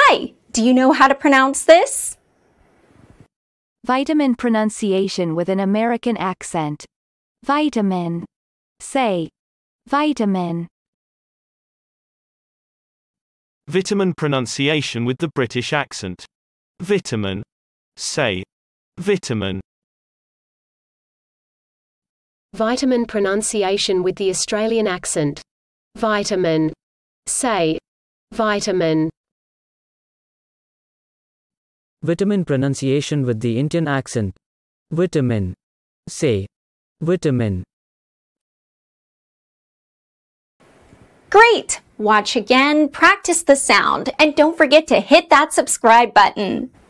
Hi, do you know how to pronounce this? Vitamin pronunciation with an American accent. Vitamin. Say. Vitamin. Vitamin pronunciation with the British accent. Vitamin. Say. Vitamin. Vitamin pronunciation with the Australian accent. Vitamin. Say. Vitamin. Vitamin pronunciation with the Indian accent. Vitamin. Say. Vitamin. Great! Watch again, practice the sound, and don't forget to hit that subscribe button.